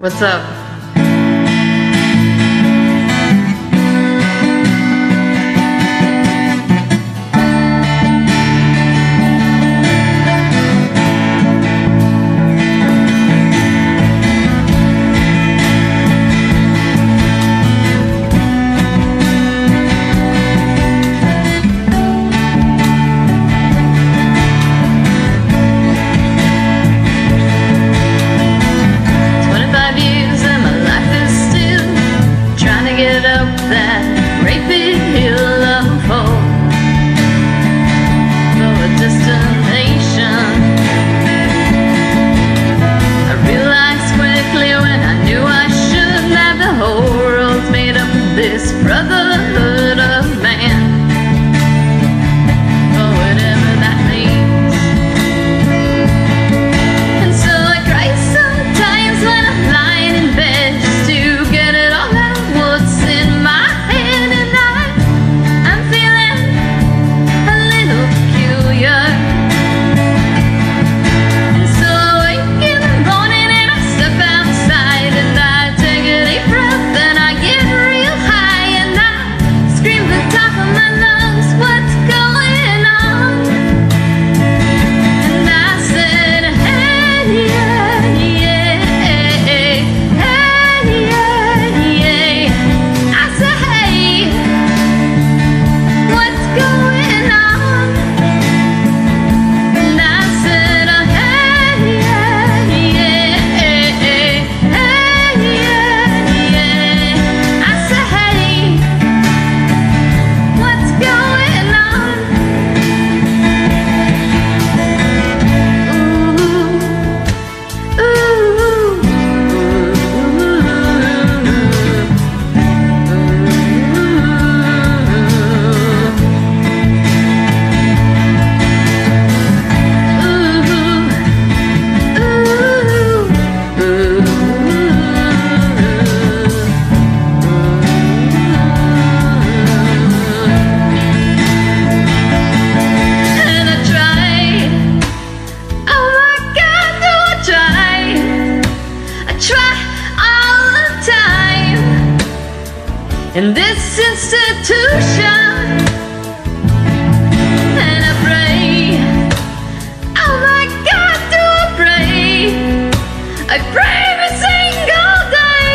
What's up? That great big hill of hope for a destination. I realized quickly when I knew I should that the whole world's made up of this brotherhood of man, or whatever that means. And so I cry sometimes when I'm lying in bed just to get it all out what's in my in this institution, and I pray, oh my God, do I pray? I pray every single day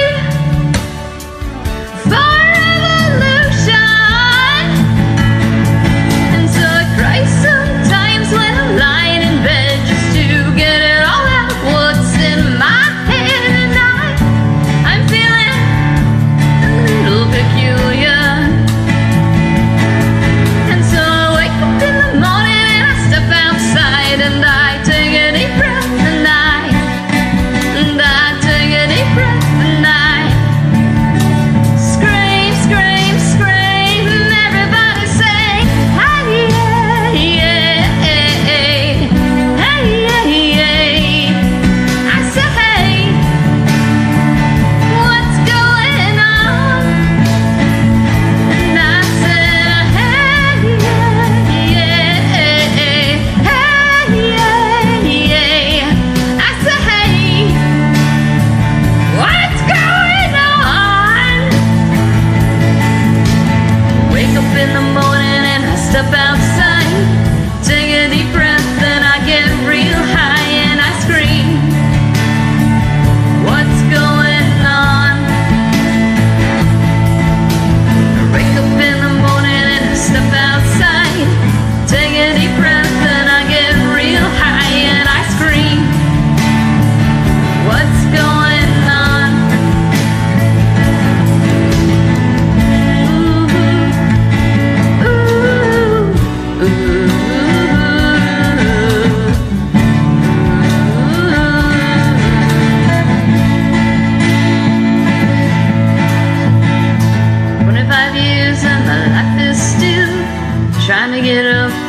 for revolution. And so I cry sometimes when I'm lying in bed just to get it all out what's in my head, and I'm feeling a little peculiar. And so I wake up in the morning and I step outside and I take a deep breath and I take a deep breath and I scream, scream, scream. Everybody say, hey, yeah, yeah, hey, yeah, yeah. I say, hey, what's going on? And I said, hey, yeah, yeah, hey, yeah, yeah. I said, hey, what's going on? Wake up in the morning and I step outside, take a deep breath and I get real high and I scream, what's going on? I wake up in the morning and I step outside, take a deep breath and I get real high and I scream, what's going on? Ooh, ooh, ooh. Years and my life is still trying to get up